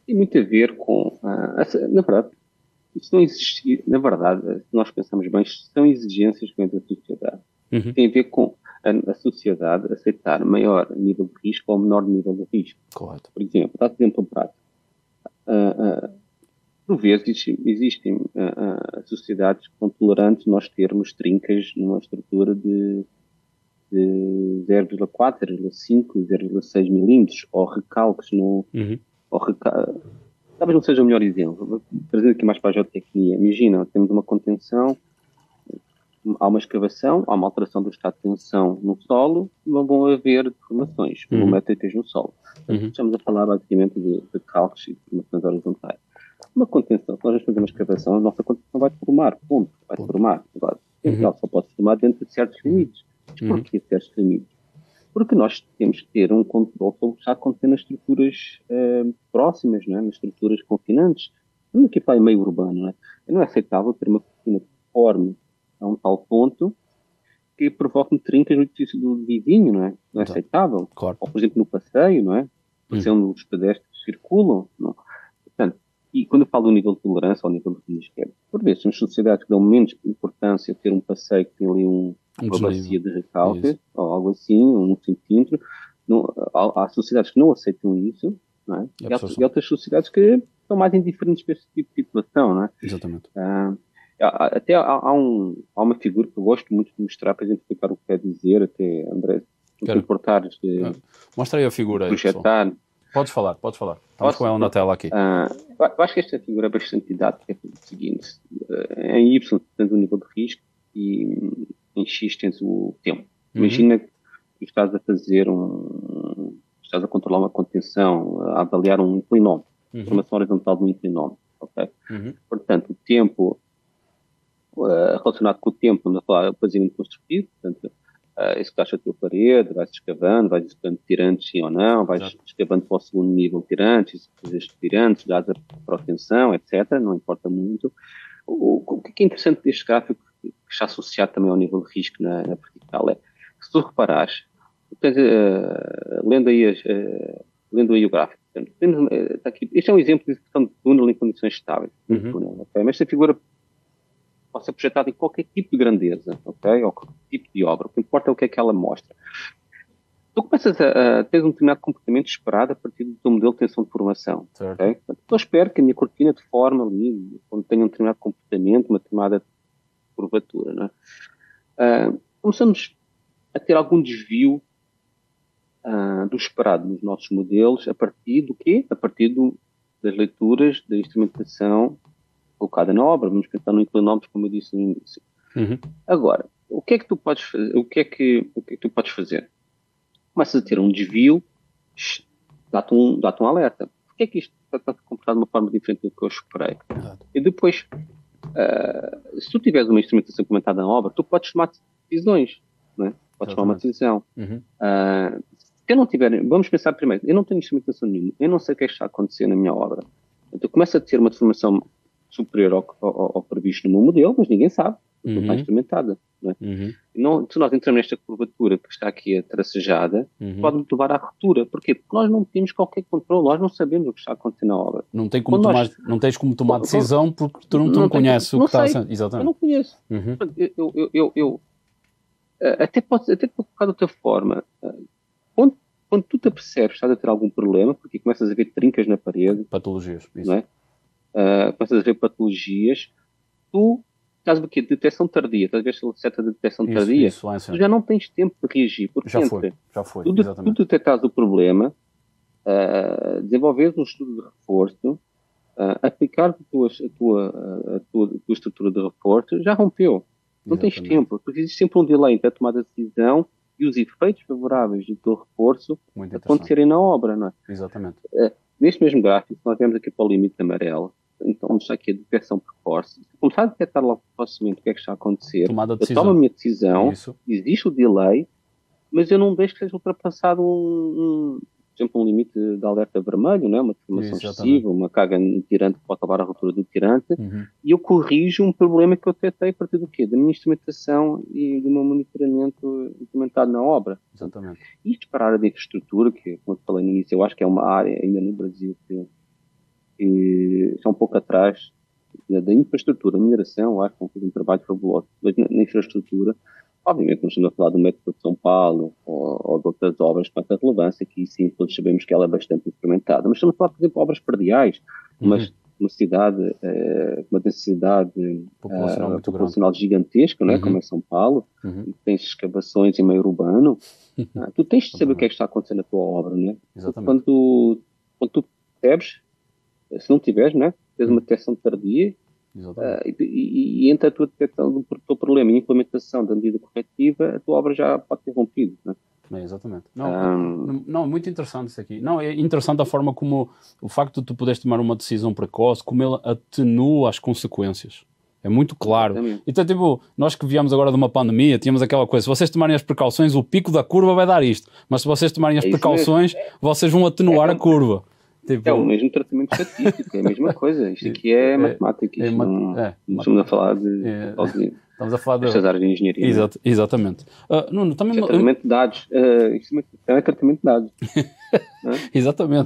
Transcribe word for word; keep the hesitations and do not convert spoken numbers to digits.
tem muito a ver com, ah, essa- na verdade, isso não existe, na verdade, se nós pensamos bem, isto são exigências que vêm da sociedade. Uhum. Tem a ver com a, a sociedade aceitar maior nível de risco ou menor nível de risco. Correto. Por exemplo, dá exemplo prático. Ah, ah, por vezes existem, existem ah, ah, sociedades que são tolerantes nós termos trincas numa estrutura de, de zero vírgula quatro, zero vírgula cinco, zero vírgula seis milímetros, ou recalques no, Uhum. ou reca... talvez não seja o melhor exemplo. Vou trazer aqui mais para a geotecnia. Imagina, temos uma contenção, há uma escavação, há uma alteração do estado de tensão no solo, e vão haver deformações Uhum. volumétricas no solo. Portanto, Uhum. estamos a falar basicamente de, de calques e de deformações horizontais. Uma contenção, se nós vamos fazer uma escavação, a nossa contenção vai deformar, ponto, vai Ponto. deformar. Agora, Uhum. ela só pode deformar dentro de certos limites. Mas Uhum. porquê certos limites? Porque nós temos que ter um controle sobre o que está a acontecer nas estruturas eh, próximas, não é? Nas estruturas confinantes. Estamos aqui para o meio urbano, não é? Não é aceitável ter uma cortina que forme a um tal ponto que provoque trincas no edifício do vizinho, não é? Não é Exato. aceitável. Claro. Ou, por exemplo, no passeio, não é? Passeio onde os pedestres circulam, não. Portanto, e quando eu falo do nível de tolerância ou nível de risco, é, por vezes, são sociedades que dão menos importância a ter um passeio que tem ali um, Um uma bacia desnível. de recalque, Isso. ou algo assim, um centímetro. Não, há, há sociedades que não aceitam isso, não é? E a E, há, pessoa e outras sociedades que são mais indiferentes para esse tipo de situação, não é? Exatamente. Ah, há- até há, há um, há uma figura que eu gosto muito de mostrar para exemplificar o que quer dizer, até, André, se não te Quero. importares de Ah, Mostra aí a figura aí, pessoal. projetar. Podes falar, podes falar. Estamos Posso? com ela na tela aqui. Ah, eu acho que esta figura é bastante didática, é o seguinte, ah, em Y tens o nível de risco e em X tens o tempo. Uhum. Imagina que tu estás a fazer um, estás a controlar uma contenção, a avaliar um inclinómetro, Uhum. formação horizontal de um inclinómetro, ok? Uhum. Portanto, o tempo, ah, relacionado com o tempo, vamos falar, é o fazimento construtivo, portanto, Uh, executaste a tua parede, vais escavando, vais executando tirantes sim ou não, vais Exato. escavando para o segundo nível tirantes, fazes tirantes, dás a proteção, etcétera. Não importa muito. O, o, o que é interessante deste gráfico, que está associado também ao nível de risco na, na vertical, é que se tu reparares, tu tens, uh, lendo, aí as, uh, lendo aí o gráfico, portanto, temos, uh, está aqui, este é um exemplo de execução de túnel em condições estáveis. Uhum. Túnel, okay? Mas esta figura pode ser projetada em qualquer tipo de grandeza, ok? Ou qualquer tipo de obra. O que importa é o que é que ela mostra. Tu começas a, a ter um determinado comportamento esperado a partir do teu modelo de tensão de formação. Certo. Okay? Portanto, eu espero que a minha cortina de forma ali, quando tenha um determinado comportamento, uma determinada curvatura, não é? Uh, começamos a ter algum desvio uh, do esperado nos nossos modelos a partir do quê? A partir do, das leituras da instrumentação colocada na obra. Vamos pensar no inclinómetro, como eu disse no início. Uhum. Agora, o que é que tu podes fazer? O que é que, o que, é que tu podes fazer? Começas a ter um desvio, dá-te um, dá-te um alerta. Porquê é que isto está a se comportar de uma forma diferente do que eu esperei? Exato. E depois, uh, se tu tiveres uma instrumentação comentada na obra, tu podes tomar decisões, não é? Podes tomar uma decisão. Uhum. Uh, se eu não tiver, vamos pensar primeiro, eu não tenho instrumentação nenhuma, eu não sei o que é que está a acontecer na minha obra. Então, eu começo a ter uma deformação superior ao, ao, ao previsto no meu modelo, mas ninguém sabe, porque Uhum. não está instrumentada. Não é? Uhum. Não, se nós entramos nesta curvatura que está aqui tracejada, Uhum. pode levar à ruptura. Porquê? Porque nós não temos qualquer controle, nós não sabemos o que está a acontecer na obra. Não, tem como Quando tomar, nós- não tens como tomar decisão porque tu não, tu não, não tenho- conheces o não que está a sei, ser. Eu Exatamente. não conheço. Uhum. Eu, eu, eu, eu, eu, eh, até pode até colocar de outra forma. eh, Quando, quando tu te apercebes que estás a ter algum problema, porque começas a ver trincas na parede, Patologias. Isso. não é? Uh, começas a ver patologias, tu estás o quê? Detecção tardia, estás a ver se ele certa detecção Isso, tardia, isso, lá em cima. tu já não tens tempo de reagir, porque Já entre foi, já foi, tu, de- tu exatamente. detectares o problema, uh, desenvolveres um estudo de reforço, uh, aplicar a tua, a, tua, a, tua, a tua estrutura de reforço, já rompeu. Não tens Exatamente. tempo, porque existe sempre um delay entre a tomada de decisão e os efeitos favoráveis do teu reforço Muito interessante. acontecerem na obra, não é? Exatamente. Neste mesmo gráfico, nós vemos aqui para o limite amarelo, então onde está aqui a detecção precoce. Se começar a detectar logo precocemente o que é que está a acontecer, Tomada de eu decisão. tomo a minha decisão, Isso. existe o delay, mas eu não deixo que seja ultrapassado um, um, por exemplo, um limite de alerta vermelho, né? Uma deformação Exatamente. excessiva, uma carga no tirante que pode levar à ruptura do tirante, Uhum. e eu corrijo um problema que eu detectei a partir do quê? Da minha instrumentação e do meu monitoramento implementado na obra. Exatamente. Isto para a área de infraestrutura, que, como eu falei no início, eu acho que é uma área ainda no Brasil que que está um pouco atrás da, da infraestrutura, a mineração, acho que vão fazer um trabalho fabuloso, mas na, na infraestrutura, obviamente não estamos a falar do métro de São Paulo ou, ou de outras obras com essa relevância, que sim, todos sabemos que ela é bastante incrementada, mas estamos a falar, por exemplo, de obras prediais, Uhum. mas uma cidade, uh, uma densidade populacional, uh, populacional gigantesca, não é? Uhum. Como é São Paulo, Uhum. e tens escavações em meio urbano, uh, tu tens de saber o que é que está acontecendo na tua obra, não é? Exatamente. Quando, quando tu percebes, se não tiveres, não é? Tens uma detecção tardia, uh, e, e, e entre a tua detecção do teu problema e a implementação da medida corretiva, a tua obra já pode ter rompido, não é? É, exatamente. Não, um... não, muito interessante isso aqui. Não, é interessante a forma como o facto de tu poderes tomar uma decisão precoce, como ele atenua as consequências. É muito claro. Exatamente. Então, tipo, nós que viemos agora de uma pandemia, tínhamos aquela coisa, se vocês tomarem as precauções, o pico da curva vai dar isto. Mas se vocês tomarem as é precauções, mesmo. vocês vão atenuar é, a curva. Tipo, é o mesmo tratamento estatístico, é a mesma coisa. Isto aqui é, é matemática. Isto é, não, é, não estamos a falar de... É, Estamos a falar destas áreas de engenharia. Exato, exatamente. Uh, Nuno, também... Isto é tratamento de dados. Uh, isto é tratamento de dados. Exatamente.